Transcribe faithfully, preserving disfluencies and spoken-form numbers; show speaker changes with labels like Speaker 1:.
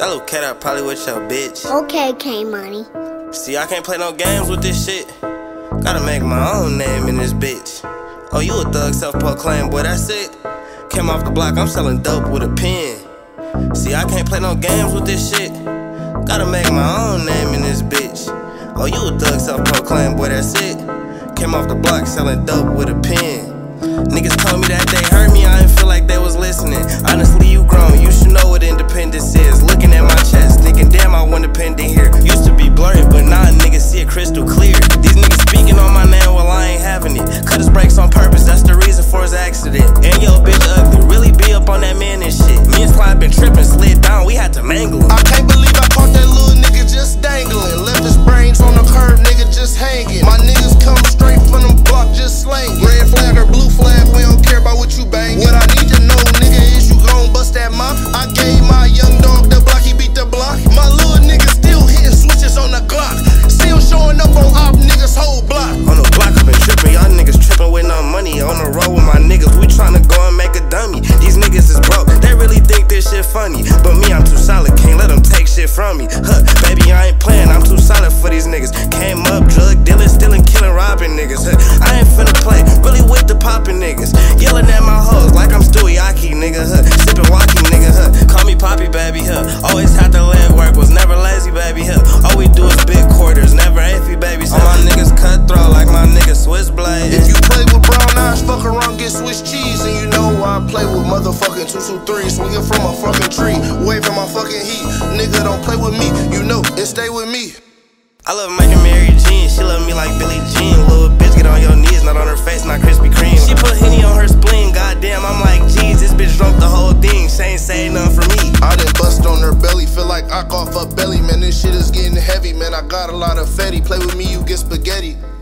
Speaker 1: That little cat out probably with your bitch.
Speaker 2: Okay, K-Money.
Speaker 1: See, I can't play no games with this shit. Gotta make my own name in this bitch. Oh, you a thug, self-proclaimed, boy, that's it. Came off the block, I'm selling dope with a pen. See, I can't play no games with this shit. Gotta make my own name in this bitch. Oh, you a thug, self-proclaimed, boy, that's it. Came off the block, selling dope with a pen. Niggas told me that they heard me, I didn't feel like they was listening. Honestly, you grown, you should know what independence is. Looking at my chest, thinking, damn, I want independent here. Used to be blurry, but now niggas see it crystal clear. These niggas speaking on my name, well, I ain't having it. Cut his brakes on purpose, that's the reason for his accident. And yo, bitch ugly, really be up on that man and shit. Me and Slime been tripping, slid down, we had to mangle him.
Speaker 3: I can't believe I caught that little nigga just dangling. Left his brains on the curb, nigga just hanging. My niggas come straight from them block, just slanging. Red flag or blue flag, we don't care about what you banging. What I need to know, nigga, is you gon' bust that mop. I gave my young dog the block, he beat the block. My little nigga still hitting switches on the Glock. Still showing up on op niggas whole block.
Speaker 1: On the block, I been tripping, y'all niggas tripping with no money. On the road with my niggas, we tryna go and make a dummy. These niggas is broke, they really think this shit funny. But me, I'm too solid, can't let them take shit from me. Huh, baby, I ain't playing, I'm too solid for these niggas. Came up, drug dealing, stealing, killing, robbing niggas. Huh, I ain't finna play, really with the poppin' niggas. Yelling at my hoes like I'm Stewie Aki, nigga. Huh, sippin' walkie, nigga. Huh, call me Poppy, baby. Huh, always had the leg work, was never lazy, baby. Huh, all we do is big quarters, never iffy, baby. All my niggas cutthroat like my nigga Switchblade.
Speaker 3: If you play with brown eyes, fuck around, get Swiss cheese. And you know I play with motherfucking two two three, swinging from a fucking tree, waving my fucking heat. Nigga, don't play with me, you know, and stay with me.
Speaker 1: I love making Mary Jean, she love me like Billie Jean. Little bitch, get on your knees, not on her face, not Krispy Kreme. She put Henny on her spleen, goddamn, I'm like, jeez, this bitch drunk the whole thing, she ain't say nothing for me.
Speaker 3: I done bust on her belly, feel like I off her belly, man, this shit is getting heavy, man, I got a lot of fatty. Play with me, you get spaghetti.